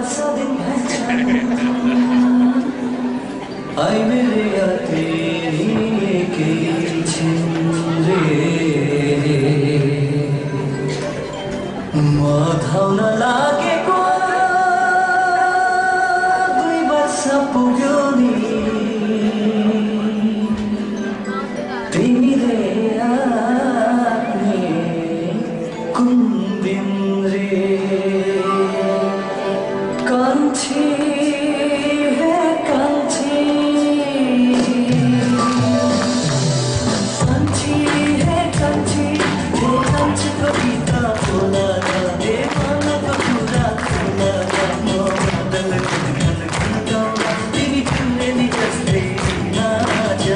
सा दिन है आई मेरे या तेरी के छिंदे धाउन लागेको 2 वर्ष पुग्यो नि तिमीले आउने कुन दिन रे कान्छी हे कान्छी कान्छी हे कान्छी हे कान्छीको गीत बोला दे मनको कुरा बोला म बादल खन खन गाउँदा तिमी तिमीले जस्तै नाचा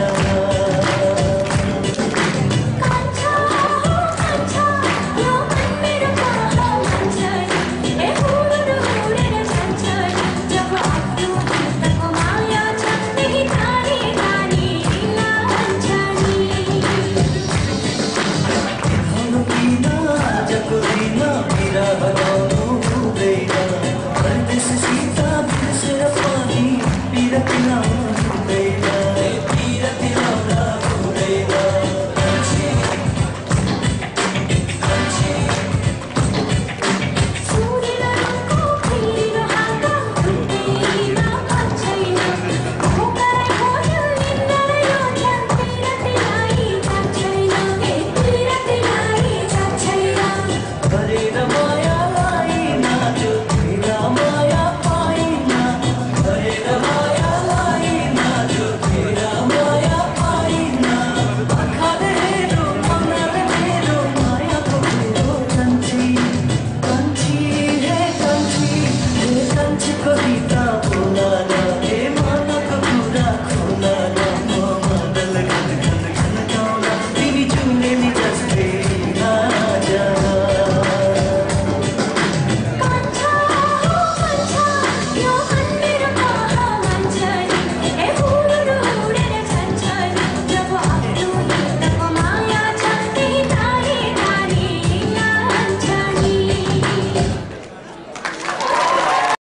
Cosita